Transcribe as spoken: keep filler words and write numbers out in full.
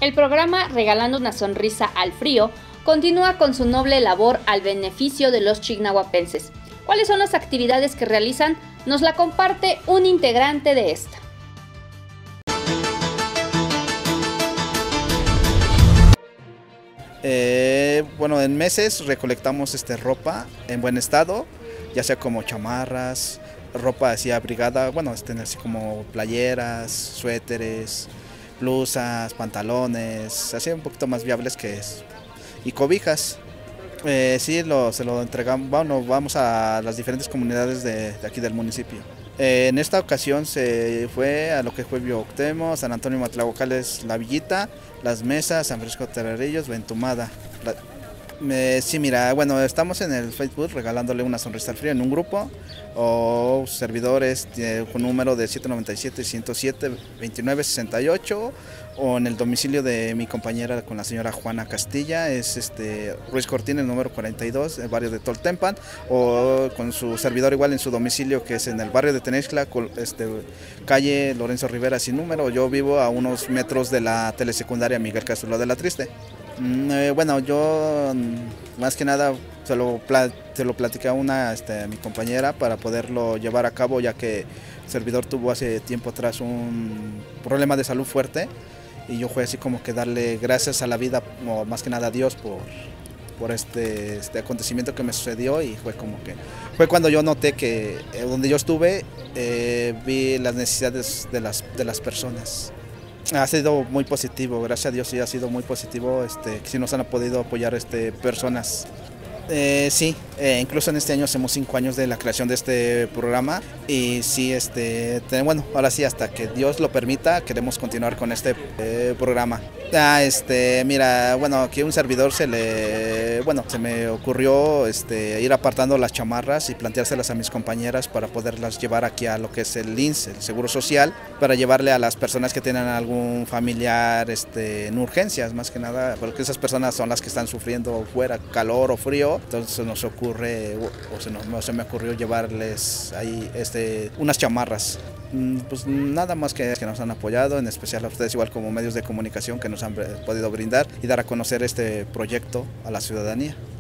El programa Regalando una sonrisa al frío continúa con su noble labor al beneficio de los chignahuapenses. ¿Cuáles son las actividades que realizan? Nos la comparte un integrante de esta. Eh, bueno, en meses recolectamos este, ropa en buen estado, ya sea como chamarras, ropa así abrigada, bueno, este, así como playeras, suéteres, blusas, pantalones, así un poquito más viables que es, y cobijas. Eh, sí, lo, se lo entregamos, bueno, vamos a las diferentes comunidades de, de aquí del municipio. Eh, en esta ocasión se fue a lo que fue Bioctemo, San Antonio Matlahuacales, La Villita, Las Mesas, San Francisco Terrerillos, Ventumada. La, eh, sí, mira, bueno, estamos en el Facebook regalándole una sonrisa al frío en un grupo o servidores eh, con número de siete nueve siete, ciento siete, veintinueve sesenta y ocho o en el domicilio de mi compañera con la señora Juana Castilla, es este Ruiz Cortín, el número cuarenta y dos, el barrio de Toltempan, o con su servidor igual en su domicilio que es en el barrio de Tenextla, este, calle Lorenzo Rivera sin número. Yo vivo a unos metros de la telesecundaria Miguel Castro de la Triste. Mm, eh, bueno, yo más que nada se lo, se lo platicé a una, este, a mi compañera para poderlo llevar a cabo, ya que el servidor tuvo hace tiempo atrás un problema de salud fuerte y yo fue así como que darle gracias a la vida, o más que nada a Dios por, por este, este acontecimiento que me sucedió, y fue como que fue cuando yo noté que eh, donde yo estuve eh, vi las necesidades de las, de las personas. Ha sido muy positivo, gracias a Dios sí ha sido muy positivo, este, que sí nos han podido apoyar este, personas. Eh, sí, eh, incluso en este año hacemos cinco años de la creación de este programa y sí, este, te, bueno, ahora sí, hasta que Dios lo permita, queremos continuar con este eh, programa. Ah, este, mira, bueno, aquí un servidor se le, bueno, se me ocurrió este, ir apartando las chamarras y planteárselas a mis compañeras para poderlas llevar aquí a lo que es el I M S S, el Seguro Social, para llevarle a las personas que tienen algún familiar este, en urgencias, más que nada, porque esas personas son las que están sufriendo fuera, calor o frío. Entonces nos ocurre, o se, nos, se me ocurrió llevarles ahí este, unas chamarras. Pues nada más que, que nos han apoyado, en especial a ustedes igual como medios de comunicación que nos han podido brindar y dar a conocer este proyecto a la ciudadanía.